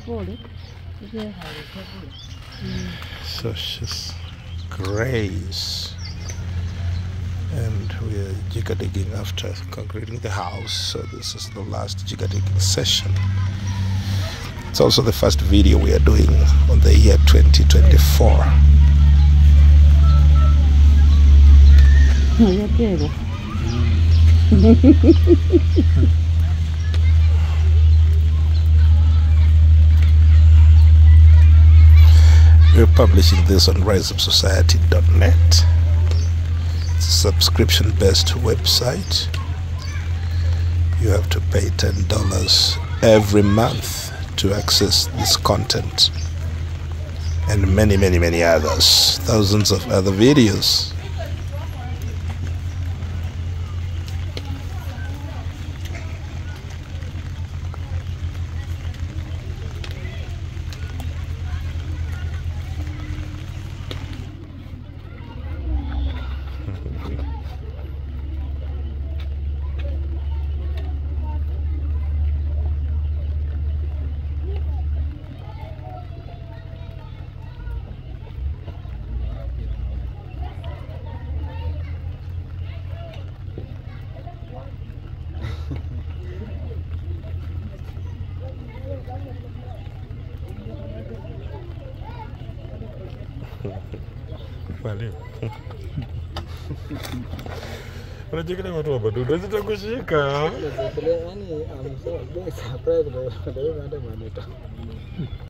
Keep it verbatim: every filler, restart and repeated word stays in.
So she's Grace, and we are jigger digging after concreting the house. So this is the last jigger digging session. It's also the first video we are doing on the year twenty twenty-four. We're publishing this on rise up society dot net. It's a subscription-based website. You have to pay ten dollars every month to access this content and many, many, many others. Thousands of other videos. Valeu. Unajua kile watu wabadudu zitakushika. Yaani I'm so surprised by the way